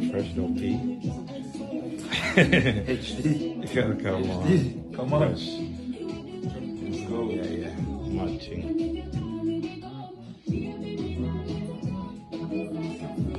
Fresh no P. HD. Come on. HD. Come on. Fresh. Let's go. Yeah, yeah. Matching.